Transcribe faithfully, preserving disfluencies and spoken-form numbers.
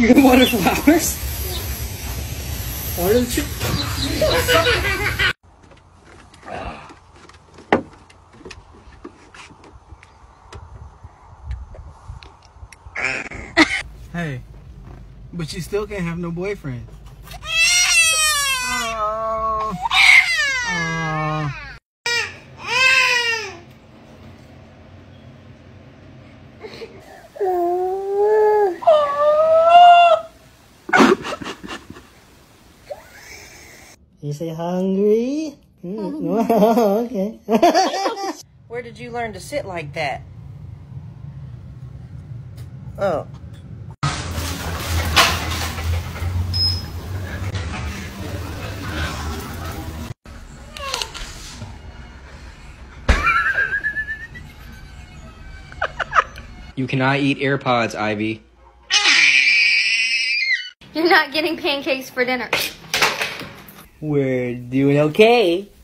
You can water flowers? Why don't you? Hey, but you still can't have no boyfriend. Oh. Oh. You say hungry? Mm. Oh, okay. Where did you learn to sit like that? Oh. You cannot eat AirPods, Ivy. You're not getting pancakes for dinner. We're doing okay.